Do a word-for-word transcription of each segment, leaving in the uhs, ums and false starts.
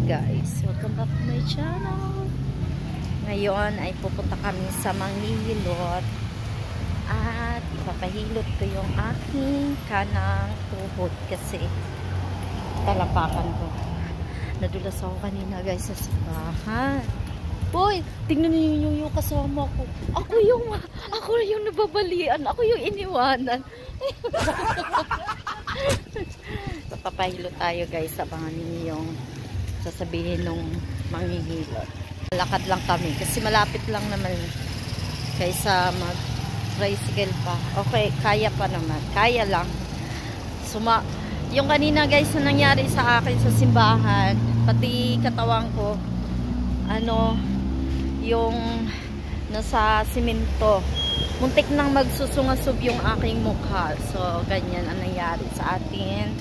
guys, welcome back to my channel. Ngayon ay pupunta kami sa Manghihilot at ipapahilot ko yung aking kanang tuhod kasi talapakan ko. Nadulas ako kanina guys sa simbahan. Boy, tingnan niyo yung, yung kasama ko. Ako yung ako yung nababalian, ako yung iniwanan. Papahilot tayo guys, abangan niyo yung sasabihin nung manghihilot. Lakad lang kami kasi malapit lang naman kaysa mag tricycle pa. Okay, kaya pa naman. Kaya lang. Suma yung kanina guys na nangyari sa akin sa simbahan, pati katawan ko ano, yung nasa simento. Muntik nang magsusungasub yung aking mukha. So, ganyan ang nangyari sa atin.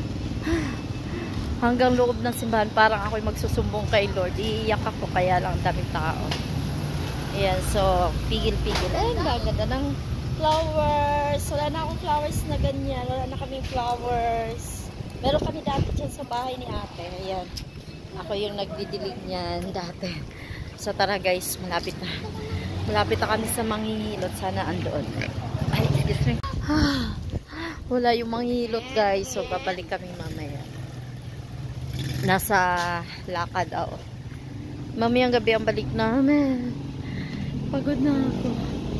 Hanggang loob ng simbahan, parang ako'y magsusumbong kay Lord. Iiyak ako, kaya lang daming tao. Ayan, so, pigil-pigil. Ay, gaganda ng flowers. Wala na akong flowers na ganyan. Wala na kaming flowers. Meron kami dati dyan sa bahay ni ate. Ayan. Ako yung nagdidilig niyan dati. So, tara guys, malapit na. Malapit na kami sa Manghihilot. Sana andoon. Ay, excuse me. Wala yung Manghihilot guys. So, babalik kami mamaya. Nasa lakad ako. Mamayang gabi ang balik namin. Pagod na ako.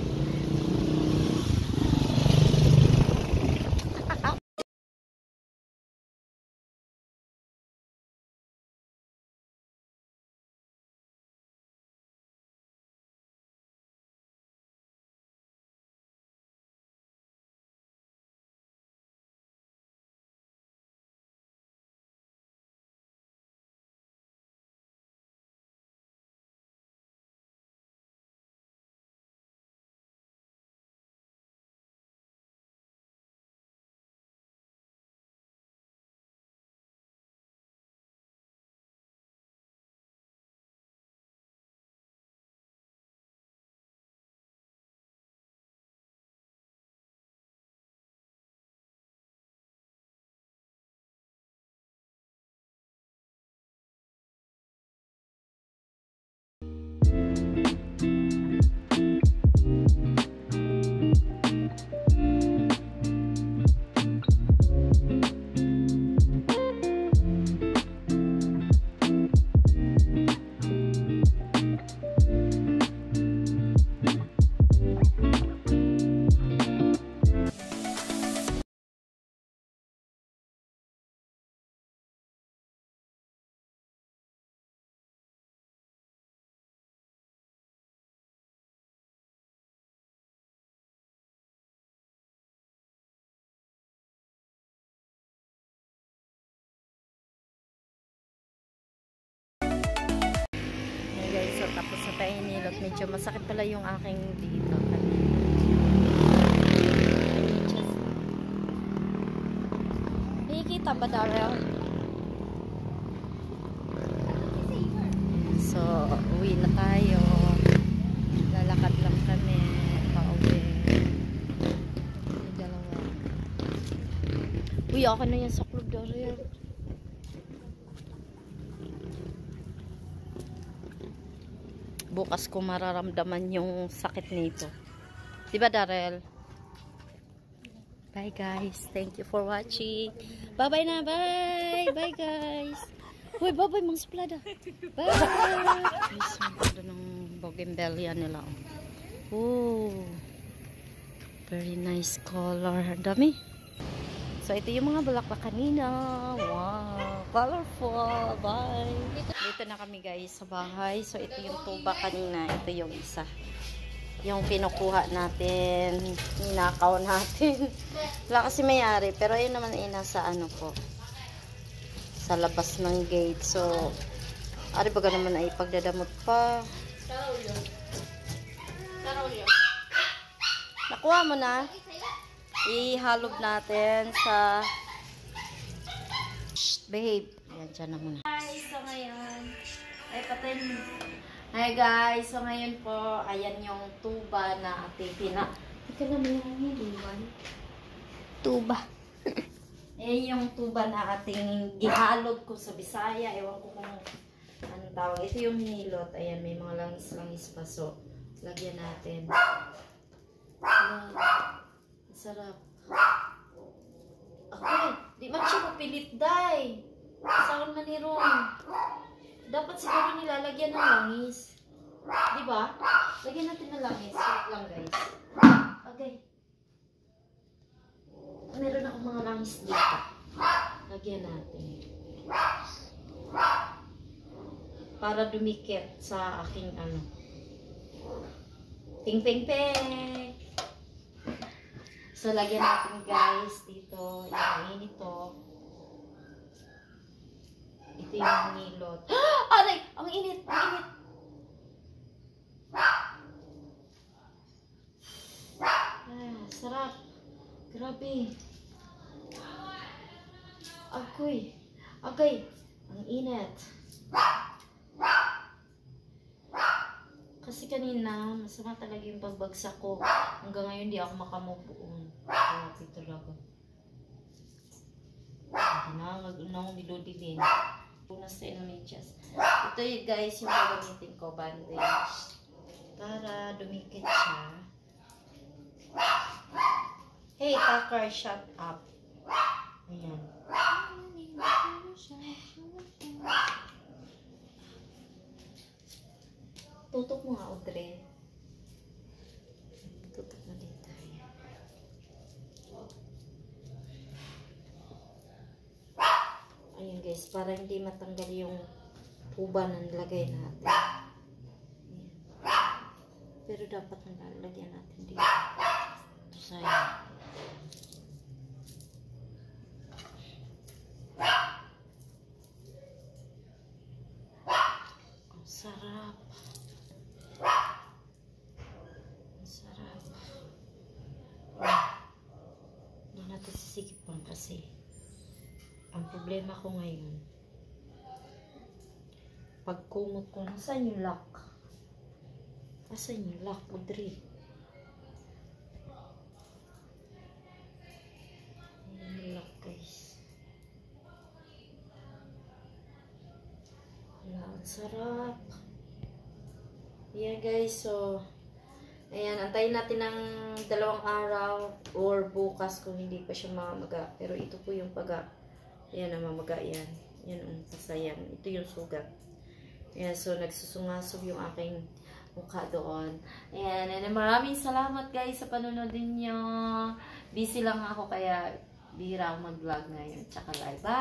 So, tapos na tayo nilot. Medyo masakit pala yung aking dito. Nakikita ba, Daryl? So, uwi na tayo. Lalakad lang kami. Pauwi. Yung dalawa. Uy, ako na yan sa club, Daryl. Bukas ko mararamdaman yung sakit nito. Diba, Darrell? Bye, guys. Thank you for watching. Bye-bye na. Bye. Bye, guys. Uy, bye-bye, mga suplada. Bye. Guys, ang ganda ng bougainvillea nila. Oh. Very nice color. Dami. So, ito yung mga bulaklak kanina. Wow. Colorful. Bye. Dito na kami guys sa bahay. So, ito yung tuba kanina. Ito yung isa. Yung kinukuha natin. Ninakaw natin. Wala kasi mayari. Pero ayun naman ay nasa ano po. Sa labas ng gate. So, ari baga naman ay pagdadamot pa. Nakuha mo na. Ihalob natin sa behave. Ayan, dyan na muna. Hi, so ngayon ay patay mo. Hi guys, so ngayon po ayan yung tuba na ating pina ika naman yung hiliwan tuba. Ayan yung tuba na ating gihalog ko sa Bisaya. Ewan ko kung tawag. Ito yung hinilot. Ayan, may mga langis-langis pa. So, lagyan natin. Ayan. Sarap. Okay. Di man siya mapilit, day. Saan man ni Ron. Dapat siguro nilalagyan ng langis. Di ba? Lagyan natin ng langis. Wait lang, guys. Okay. Meron akong mga langis dito. Lagyan natin. Para dumikit sa aking ano. Ping, ping, ping. So, lagyan natin, guys, dito. Yung ito. Ito yung nilot. Aray! Ang init! Ang init! Ah, sarap. Grabe. Agoy. Agay. Ang init. Kasi kanina, masama talaga yung pagbagsak ko. Hanggang ngayon, di ako makamubuon. Grabe talaga. Nanganag na akong nilodi din. Punas sa medyas. Ito yung guys, yung gagamitin ko, bandage. Para dumikit siya. Hey, Tucker, shut up. Ayan. Tutok mo nga, Audrey. Tutok mo dito. Ayan guys, para hindi matanggal yung tuba na nilagay natin. Ayan. Pero dapat nalagyan natin dito. Ito sa'yo. Ang sarap. Ang sarap. Hindi natin sisikipan kasi ang problema ko ngayon, pagkumot ko, nasaan yung lock? Nasaan yung lock, Audrey? Ayan yung lock, guys. Wala, ang sarap. Ayan, guys, so, ayan, antayin natin ng dalawang araw or bukas kung hindi pa siya mamaga. Pero ito po yung paga. Ayan, namamaga yan. Yan ang pasayan. Ito yung sugat. Ayan, so nagsusungasog yung aking mukha doon. Ayan, and maraming salamat guys sa panonood ninyo. Busy lang ako kaya bihira akong mag-vlog ngayon. Tsaka live. Bye!